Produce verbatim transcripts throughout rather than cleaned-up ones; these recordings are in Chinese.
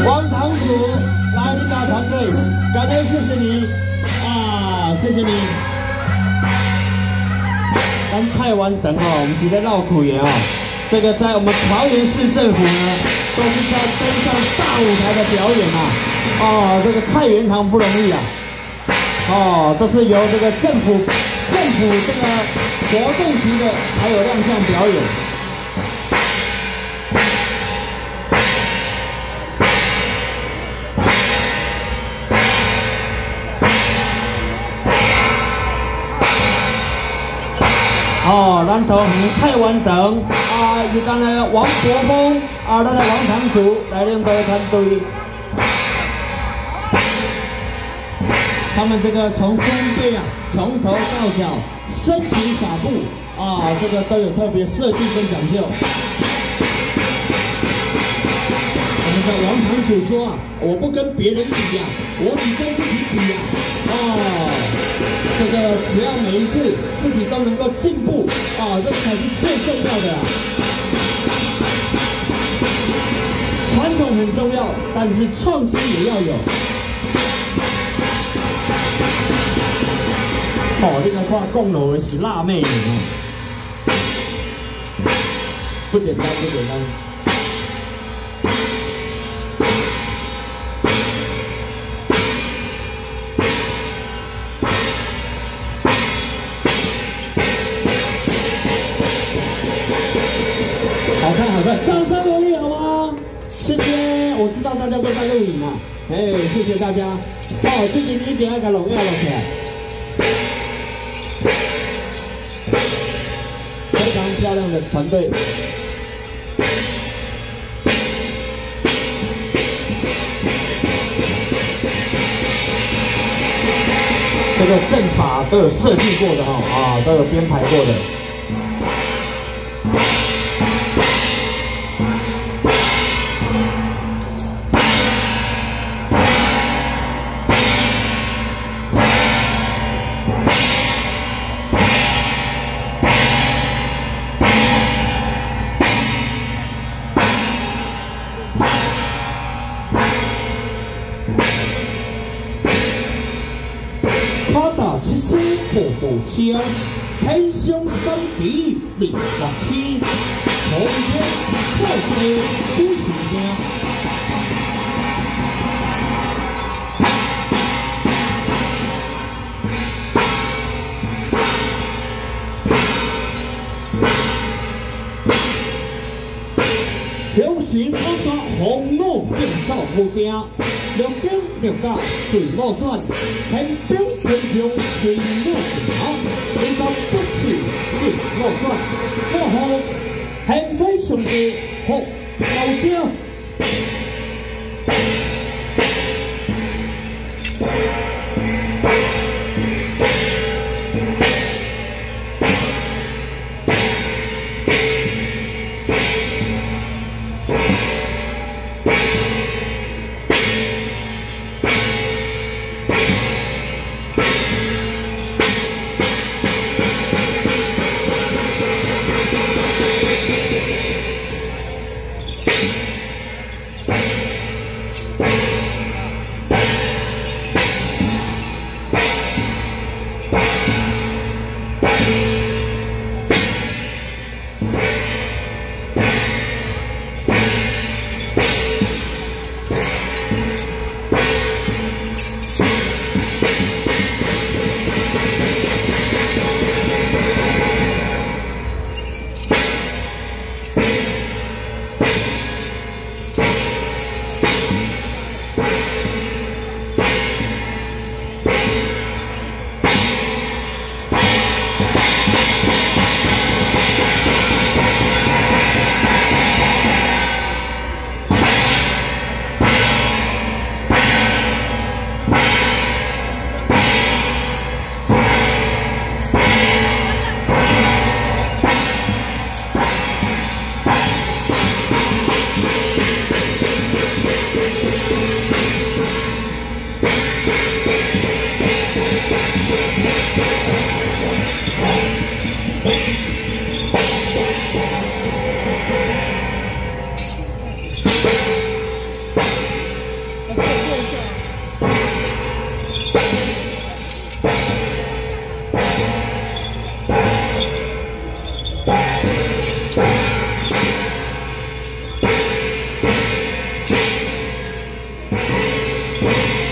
王堂主来领导团队，感恩谢谢你啊，谢谢你。咱太晚等哦，我们直接绕口言哦。这个在我们桃园市政府呢，都是要登上大舞台的表演啊。哦，这个菜园堂不容易啊。哦，都是由这个政府政府这个活动级的才有亮相表演。 哦，咱头唔太晚等啊！有咱的王国峰啊，咱的王堂主来领导团队，他们这个从装备啊，从头到脚，身形法步啊，这个都有特别设计跟讲究。我们的王堂主说啊，我不跟别人比呀、啊，我只跟自己比呀、啊。哦。 这个只要每一次自己都能够进步啊，这才是最重要的、啊。传统很重要，但是创新也要有。哦，你来看讲路的是辣妹哦，不简单，不简单。 好看，好看，掌声鼓励好吗？谢谢，我知道大家都在录影啊，哎，谢谢大家。哦，自己你一定要给荣耀了起来，非常漂亮的团队。这个阵法都有设计过的哈、哦，啊，都有编排过的。 他打七星步步香，天上三地立万千，红天快飞不是声。雄心高大，红怒变造无定，两兵两甲对路转，天兵天将对路行，你讲不是对路转，我好现体上帝服老将。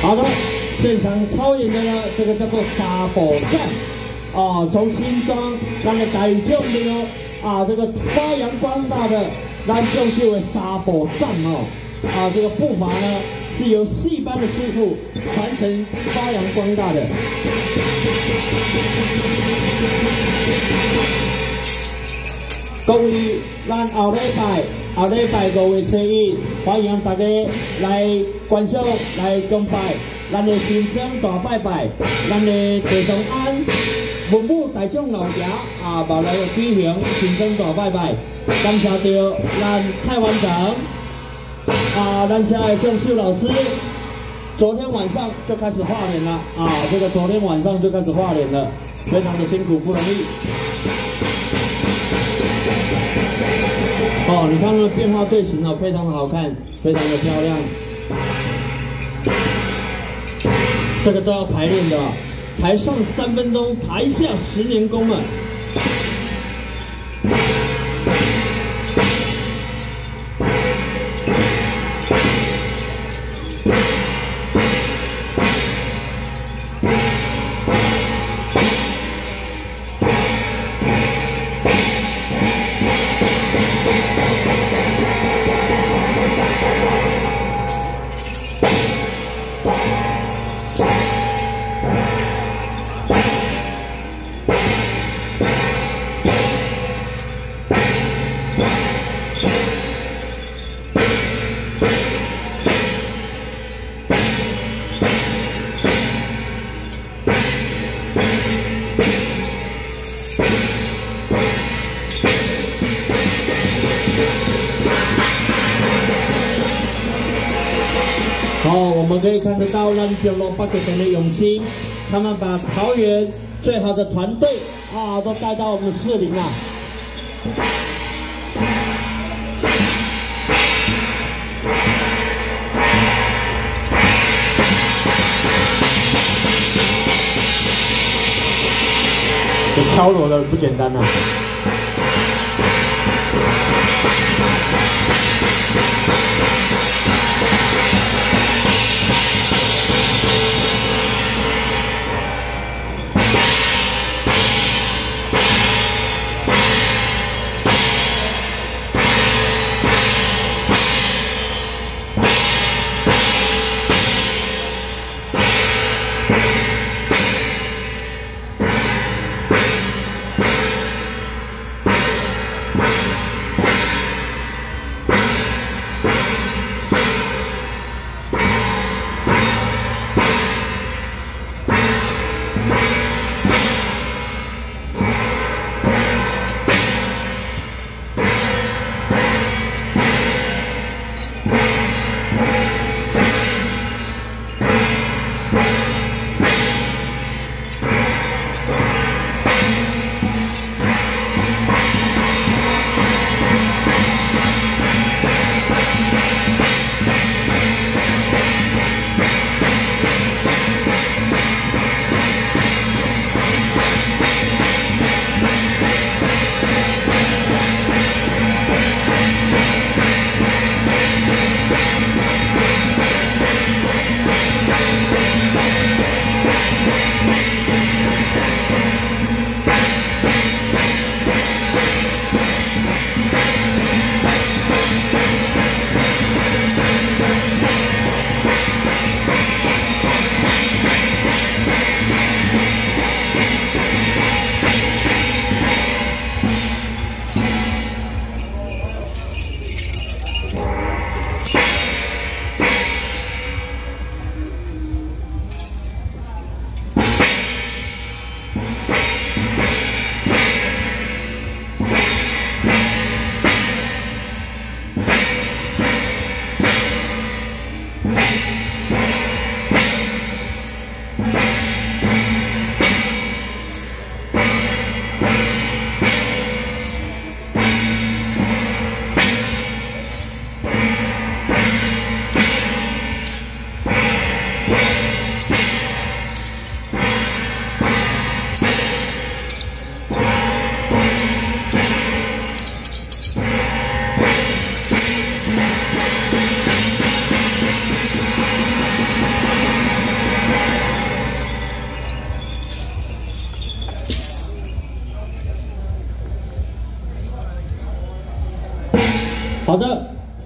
好的，现场操演的呢，这个叫做沙堡战啊，从新庄咱的台中的啊，这个发扬光大的咱种就为沙堡战哦啊，这个步伐呢是由戏班的师傅传承发扬光大的。各位，咱后礼拜后礼拜五月初一，欢迎大家来观赏、来崇拜咱的新生大拜拜，咱的地上安文武大将老爷啊，mau来举行新生大拜拜，感谢到咱太完成啊，咱家的郑秀老师。昨天晚上就开始画脸了啊！这个昨天晚上就开始画脸了，非常的辛苦，不容易。哦，你看那个变化队形哦，非常的好看，非常的漂亮。这个都要排练的，台上三分钟，台下十年功啊！哦，我们可以看得到咱九龙八个人的用心，他们把桃园最好的团队啊都带到我们士林啊。这敲锣的不简单啊。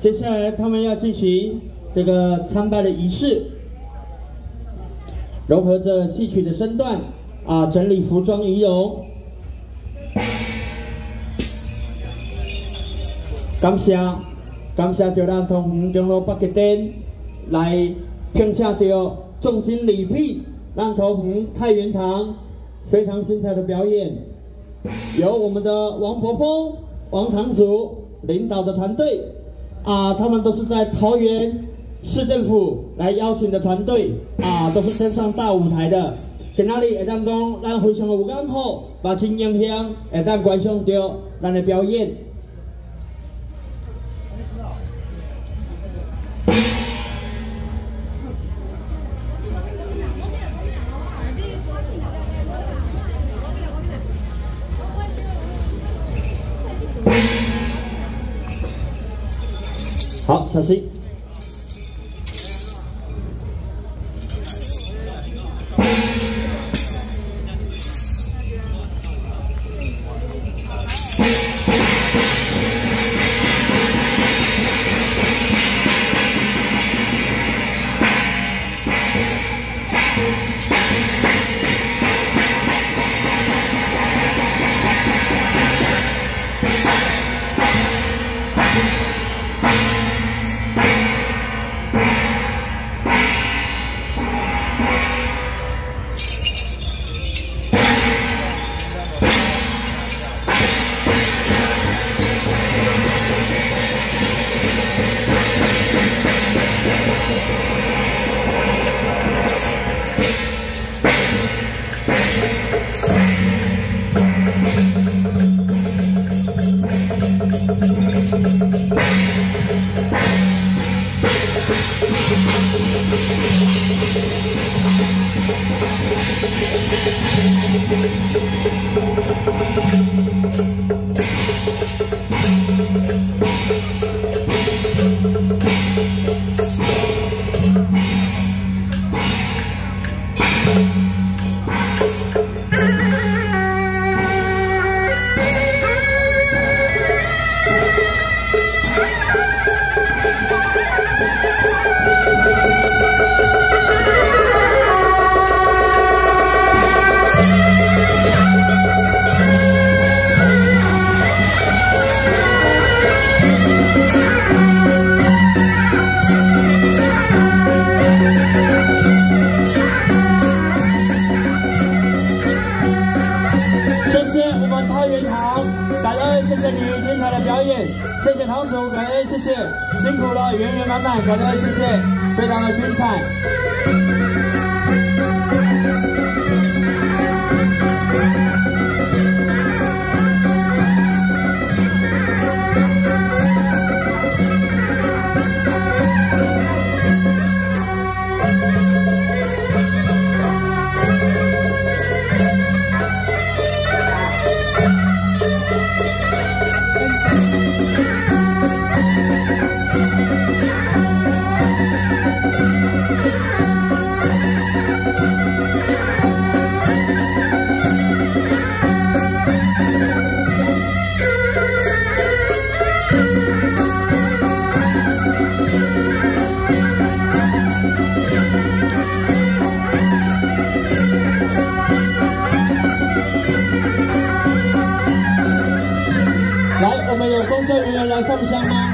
接下来他们要进行这个参拜的仪式，融合着戏曲的身段啊，整理服装仪容。感谢感谢着咱同园中路北极店来聘请到重金礼聘，让同园太原堂非常精彩的表演，由我们的王伯峰王堂主领导的团队。 啊，他们都是在桃园市政府来邀请的团队啊，都是登上大舞台的。今仔日会当讲，咱非常的有眼好，把真影响会当观赏到咱的表演。好，小心。谢谢堂主，感恩，谢谢，辛苦了，圆圆满满，感恩，谢谢，非常的精彩。工作人员来放香吗？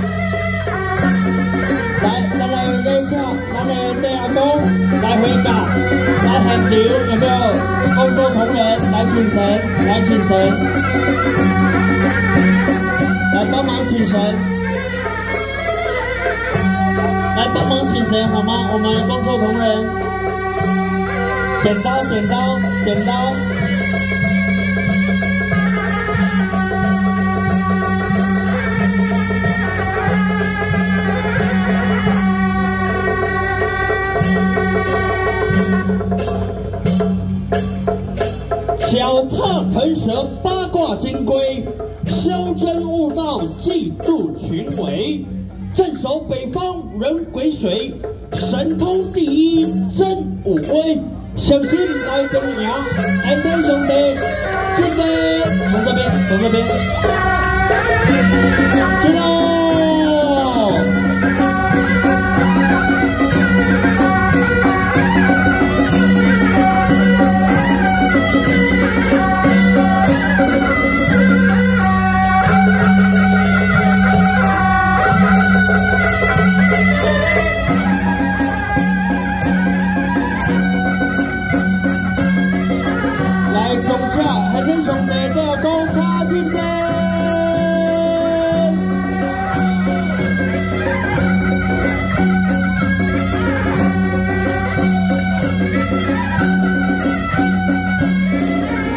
来，咱来礼请咱的戴阿公来回答，来现场有没有工作同仁来请神？来请神，来帮忙请神，来帮忙请神好吗？我们工作同仁，剪刀，剪刀，剪刀。脚踏腾蛇，八卦金龟，修真悟道，嫉妒群伪，镇守北方人癸水，神通第一真武威，小心来跟赢，安天兄弟，准备从这边，从这边，知道。